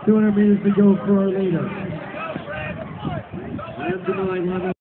200 meters to go for our leader. And tonight,